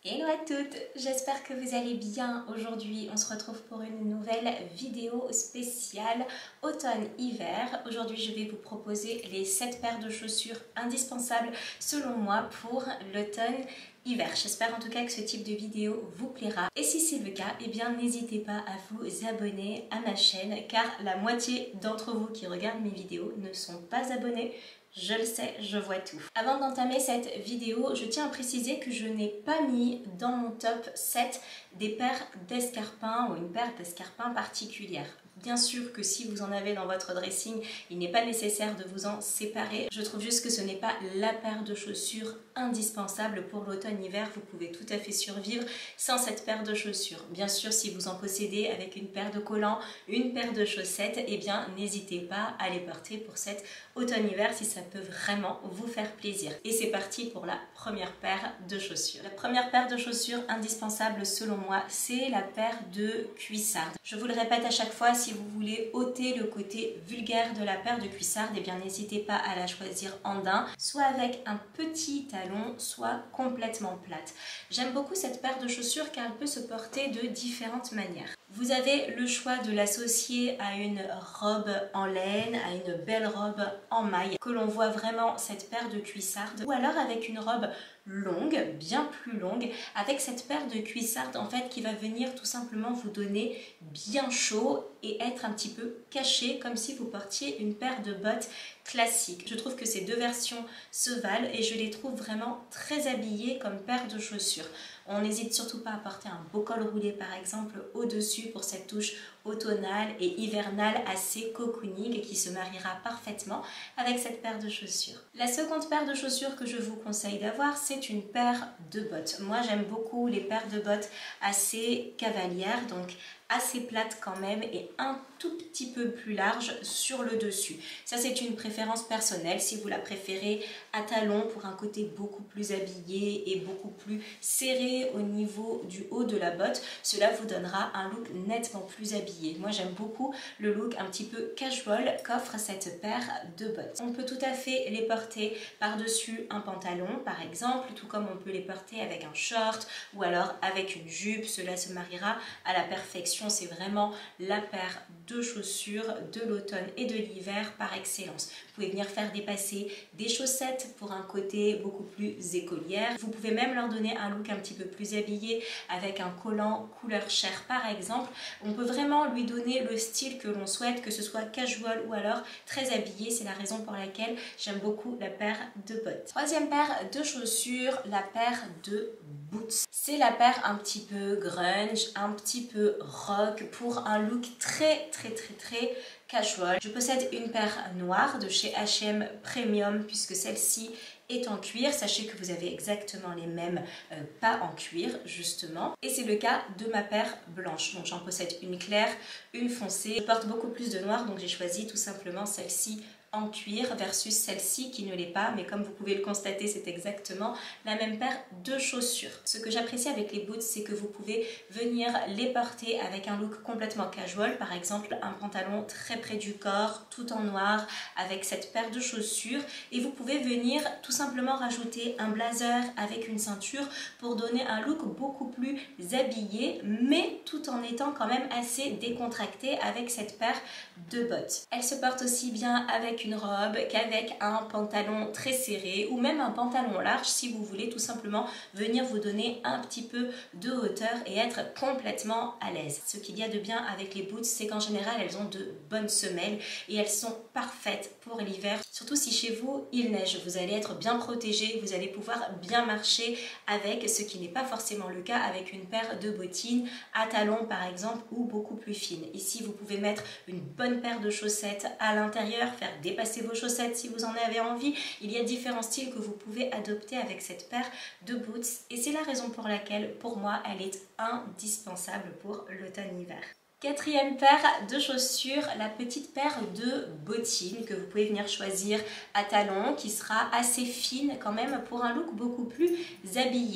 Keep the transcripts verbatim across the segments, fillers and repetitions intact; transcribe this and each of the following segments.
Hello à toutes, j'espère que vous allez bien. Aujourd'hui on se retrouve pour une nouvelle vidéo spéciale automne-hiver. Aujourd'hui je vais vous proposer les sept paires de chaussures indispensables selon moi pour l'automne-hiver. J'espère en tout cas que ce type de vidéo vous plaira. Et si c'est le cas, eh bien n'hésitez pas à vous abonner à ma chaîne car la moitié d'entre vous qui regardent mes vidéos ne sont pas abonnés. Je le sais, je vois tout. Avant d'entamer cette vidéo, je tiens à préciser que je n'ai pas mis dans mon top sept des paires d'escarpins ou une paire d'escarpins particulière. Bien sûr que si vous en avez dans votre dressing, il n'est pas nécessaire de vous en séparer. Je trouve juste que ce n'est pas la paire de chaussures indispensable pour l'automne-hiver. Vous pouvez tout à fait survivre sans cette paire de chaussures. Bien sûr, si vous en possédez avec une paire de collants, une paire de chaussettes, eh bien n'hésitez pas à les porter pour cet automne-hiver si ça peut vraiment vous faire plaisir. Et c'est parti pour la première paire de chaussures. La première paire de chaussures indispensable selon moi, c'est la paire de cuissardes. Je vous le répète à chaque fois, si vous voulez ôter le côté vulgaire de la paire de cuissardes, eh bien n'hésitez pas à la choisir en daim, soit avec un petit talon, soit complètement plate. J'aime beaucoup cette paire de chaussures car elle peut se porter de différentes manières. Vous avez le choix de l'associer à une robe en laine, à une belle robe en maille, que l'on voit vraiment cette paire de cuissardes, ou alors avec une robe longue, bien plus longue, avec cette paire de cuissardes en fait qui va venir tout simplement vous donner bien chaud et être un petit peu caché comme si vous portiez une paire de bottes classiques. Je trouve que ces deux versions se valent et je les trouve vraiment très habillées comme paire de chaussures. On n'hésite surtout pas à porter un beau col roulé par exemple au-dessus pour cette touche automnale et hivernale assez cocooning qui se mariera parfaitement avec cette paire de chaussures. La seconde paire de chaussures que je vous conseille d'avoir, c'est une paire de bottes. Moi j'aime beaucoup les paires de bottes assez cavalières, donc assez plate quand même et un tout petit peu plus large sur le dessus. Ça c'est une préférence personnelle, si vous la préférez à talons pour un côté beaucoup plus habillé et beaucoup plus serré au niveau du haut de la botte, cela vous donnera un look nettement plus habillé. Moi j'aime beaucoup le look un petit peu casual qu'offre cette paire de bottes. On peut tout à fait les porter par-dessus un pantalon par exemple, tout comme on peut les porter avec un short ou alors avec une jupe, cela se mariera à la perfection. C'est vraiment la paire de chaussures de l'automne et de l'hiver par excellence. Vous pouvez venir faire dépasser des chaussettes pour un côté beaucoup plus écolière. Vous pouvez même leur donner un look un petit peu plus habillé avec un collant couleur chair par exemple. On peut vraiment lui donner le style que l'on souhaite, que ce soit casual ou alors très habillé. C'est la raison pour laquelle j'aime beaucoup la paire de bottes. Troisième paire de chaussures, la paire de boots. C'est la paire un petit peu grunge, un petit peu rock pour un look très très très très casual. Je possède une paire noire de chez H et M Premium puisque celle-ci est en cuir. Sachez que vous avez exactement les mêmes, euh, pas en cuir justement. Et c'est le cas de ma paire blanche. Donc j'en possède une claire, une foncée. Je porte beaucoup plus de noir donc j'ai choisi tout simplement celle-ci en cuir versus celle-ci qui ne l'est pas, mais comme vous pouvez le constater, c'est exactement la même paire de chaussures. Ce que j'apprécie avec les boots, c'est que vous pouvez venir les porter avec un look complètement casual, par exemple un pantalon très près du corps, tout en noir, avec cette paire de chaussures, et vous pouvez venir tout simplement rajouter un blazer avec une ceinture pour donner un look beaucoup plus habillé, mais tout en étant quand même assez décontracté avec cette paire de bottes. Elle se porte aussi bien avec une robe qu'avec un pantalon très serré ou même un pantalon large si vous voulez tout simplement venir vous donner un petit peu de hauteur et être complètement à l'aise. Ce qu'il y a de bien avec les boots, c'est qu'en général elles ont de bonnes semelles et elles sont parfaites pour l'hiver. Surtout si chez vous il neige, vous allez être bien protégé, vous allez pouvoir bien marcher avec, ce qui n'est pas forcément le cas avec une paire de bottines à talons par exemple ou beaucoup plus fines. Ici vous pouvez mettre une bonne paire de chaussettes à l'intérieur, faire des dépasser vos chaussettes si vous en avez envie. Il y a différents styles que vous pouvez adopter avec cette paire de boots et c'est la raison pour laquelle pour moi elle est indispensable pour l'automne-hiver. Quatrième paire de chaussures, la petite paire de bottines que vous pouvez venir choisir à talons qui sera assez fine quand même pour un look beaucoup plus habillé,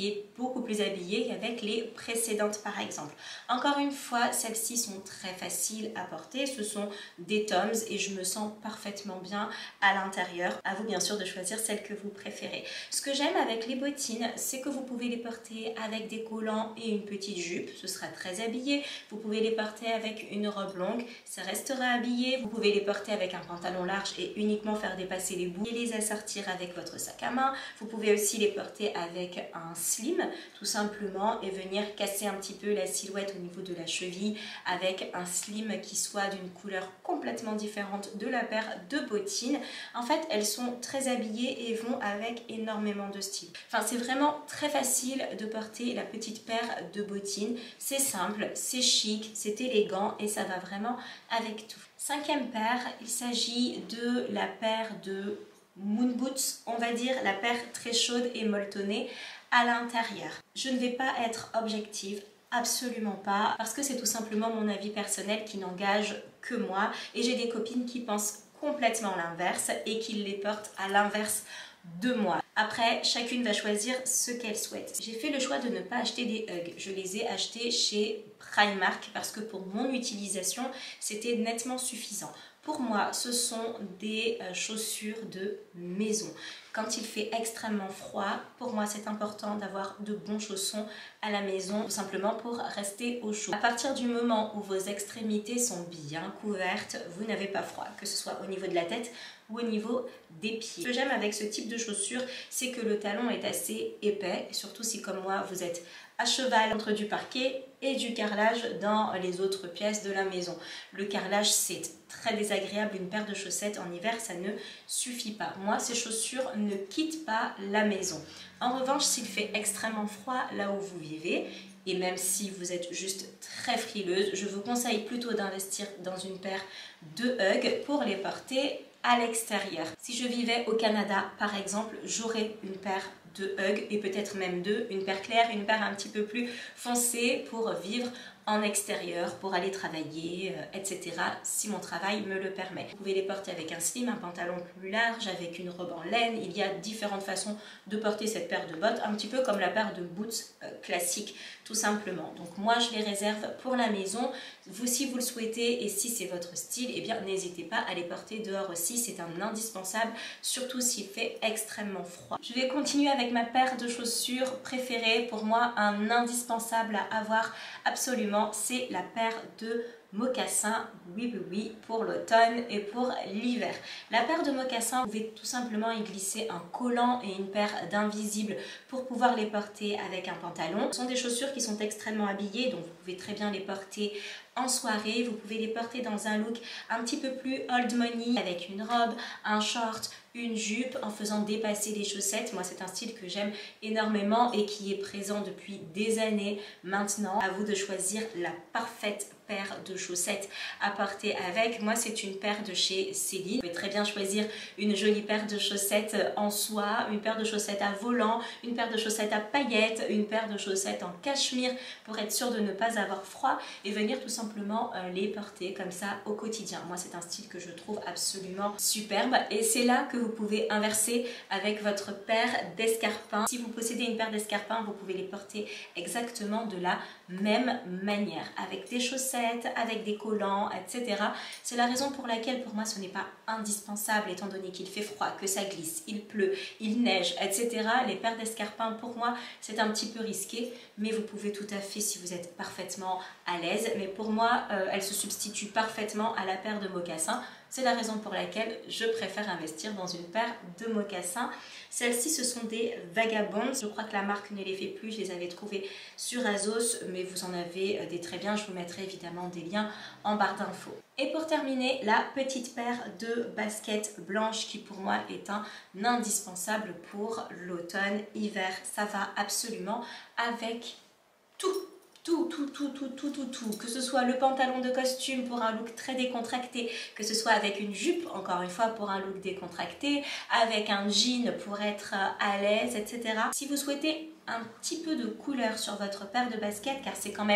beaucoup plus habillée qu'avec les précédentes par exemple. Encore une fois, celles-ci sont très faciles à porter, ce sont des Toms et je me sens parfaitement bien à l'intérieur. À vous bien sûr de choisir celle que vous préférez. Ce que j'aime avec les bottines, c'est que vous pouvez les porter avec des collants et une petite jupe, ce sera très habillé. Vous pouvez les porter avec une robe longue, ça restera habillé. Vous pouvez les porter avec un pantalon large et uniquement faire dépasser les bouts et les assortir avec votre sac à main. Vous pouvez aussi les porter avec un slim tout simplement et venir casser un petit peu la silhouette au niveau de la cheville avec un slim qui soit d'une couleur complètement différente de la paire de bottines. En fait, elles sont très habillées et vont avec énormément de style. Enfin, c'est vraiment très facile de porter la petite paire de bottines. C'est simple, c'est chic, c'est élégant et ça va vraiment avec tout. Cinquième paire, il s'agit de la paire de Moon Boots, on va dire la paire très chaude et molletonnée à l'intérieur. Je ne vais pas être objective, absolument pas, parce que c'est tout simplement mon avis personnel qui n'engage que moi et j'ai des copines qui pensent complètement l'inverse et qui les portent à l'inverse de moi. Après, chacune va choisir ce qu'elle souhaite. J'ai fait le choix de ne pas acheter des Ugg. Je les ai achetés chez Primark parce que pour mon utilisation, c'était nettement suffisant. Pour moi, ce sont des chaussures de maison. Quand il fait extrêmement froid, pour moi, c'est important d'avoir de bons chaussons à la maison, tout simplement pour rester au chaud. À partir du moment où vos extrémités sont bien couvertes, vous n'avez pas froid, que ce soit au niveau de la tête ou au niveau des pieds. Ce que j'aime avec ce type de chaussures, c'est que le talon est assez épais, surtout si comme moi, vous êtes à cheval entre du parquet et du carrelage dans les autres pièces de la maison. Le carrelage, c'est très désagréable. Une paire de chaussettes en hiver, ça ne suffit pas. Moi, ces chaussures ne quittent pas la maison. En revanche, s'il fait extrêmement froid là où vous vivez, et même si vous êtes juste très frileuse, je vous conseille plutôt d'investir dans une paire de Ugg pour les porter à l'extérieur. Si je vivais au Canada, par exemple, j'aurais une paire de Ugg et peut-être même deux, une paire claire, une paire un petit peu plus foncée pour vivre en extérieur, pour aller travailler, euh, et cetera si mon travail me le permet. Vous pouvez les porter avec un slim, un pantalon plus large, avec une robe en laine. Il y a différentes façons de porter cette paire de bottes, un petit peu comme la paire de boots euh, classique, tout simplement. Donc moi, je les réserve pour la maison. Vous, si vous le souhaitez et si c'est votre style, eh bien n'hésitez pas à les porter dehors aussi. C'est un indispensable, surtout s'il fait extrêmement froid. Je vais continuer avec ma paire de chaussures préférée. Pour moi, un indispensable à avoir absolument, c'est la paire de mocassins, oui oui oui, pour l'automne et pour l'hiver. La paire de mocassins, vous pouvez tout simplement y glisser un collant et une paire d'invisibles pour pouvoir les porter avec un pantalon. Ce sont des chaussures qui sont extrêmement habillées, donc vous pouvez très bien les porter en soirée. Vous pouvez les porter dans un look un petit peu plus old money avec une robe, un short, une jupe en faisant dépasser les chaussettes. Moi, c'est un style que j'aime énormément et qui est présent depuis des années maintenant. À vous de choisir la parfaite paire de chaussettes à porter avec. Moi, c'est une paire de chez Céline. Vous pouvez très bien choisir une jolie paire de chaussettes en soie, une paire de chaussettes à volant, une paire de chaussettes à paillettes, une paire de chaussettes en cachemire pour être sûr de ne pas avoir froid et venir tout simplement euh, les porter comme ça au quotidien. Moi, c'est un style que je trouve absolument superbe et c'est là que vous pouvez inverser avec votre paire d'escarpins. Si vous possédez une paire d'escarpins, vous pouvez les porter exactement de la même manière, avec des chaussettes, avec des collants, et cetera. C'est la raison pour laquelle pour moi ce n'est pas indispensable étant donné qu'il fait froid, que ça glisse, il pleut, il neige, et cetera. Les paires d'escarpins pour moi c'est un petit peu risqué, mais vous pouvez tout à fait si vous êtes parfaitement à l'aise. Mais pour moi, euh, elle se substitue parfaitement à la paire de mocassins. C'est la raison pour laquelle je préfère investir dans une paire de mocassins. Celles-ci, ce sont des Vagabonds. Je crois que la marque ne les fait plus. Je les avais trouvées sur Azos, mais vous en avez des très bien. Je vous mettrai évidemment des liens en barre d'infos. Et pour terminer, la petite paire de baskets blanches qui pour moi est un indispensable pour l'automne-hiver. Ça va absolument avec tout. Tout, tout, tout, tout, tout, tout, tout, que ce soit le pantalon de costume pour un look très décontracté, que ce soit avec une jupe, encore une fois, pour un look décontracté, avec un jean pour être à l'aise, et cetera. Si vous souhaitez un petit peu de couleur sur votre paire de baskets, car c'est quand même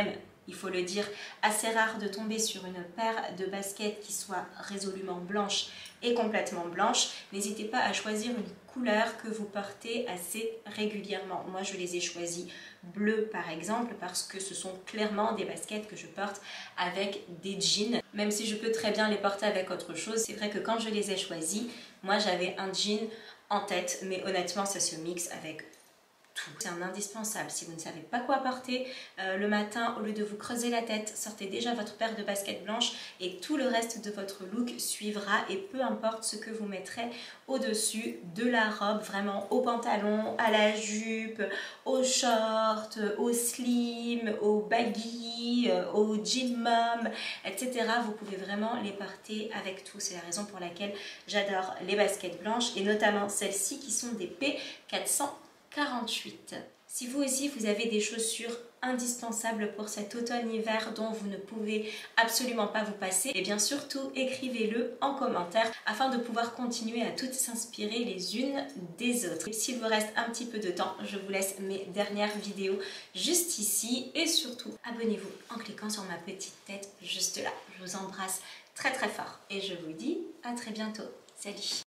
il faut le dire, assez rare de tomber sur une paire de baskets qui soit résolument blanche et complètement blanche. N'hésitez pas à choisir une couleur que vous portez assez régulièrement. Moi, je les ai choisis bleu par exemple parce que ce sont clairement des baskets que je porte avec des jeans. Même si je peux très bien les porter avec autre chose, c'est vrai que quand je les ai choisis, moi j'avais un jean en tête, mais honnêtement ça se mixe avec tout. C'est un indispensable. Si vous ne savez pas quoi porter euh, le matin, au lieu de vous creuser la tête, sortez déjà votre paire de baskets blanches et tout le reste de votre look suivra, et peu importe ce que vous mettrez au-dessus de la robe, vraiment au pantalon, à la jupe, aux shorts, aux slim, aux baggy, aux jean mom, et cetera. Vous pouvez vraiment les porter avec tout. C'est la raison pour laquelle j'adore les baskets blanches et notamment celles-ci qui sont des P quatre cent quarante-huit. Si vous aussi vous avez des chaussures indispensables pour cet automne-hiver dont vous ne pouvez absolument pas vous passer, et bien surtout écrivez-le en commentaire afin de pouvoir continuer à toutes s'inspirer les unes des autres. S'il vous reste un petit peu de temps, je vous laisse mes dernières vidéos juste ici et surtout abonnez-vous en cliquant sur ma petite tête juste là. Je vous embrasse très très fort et je vous dis à très bientôt. Salut!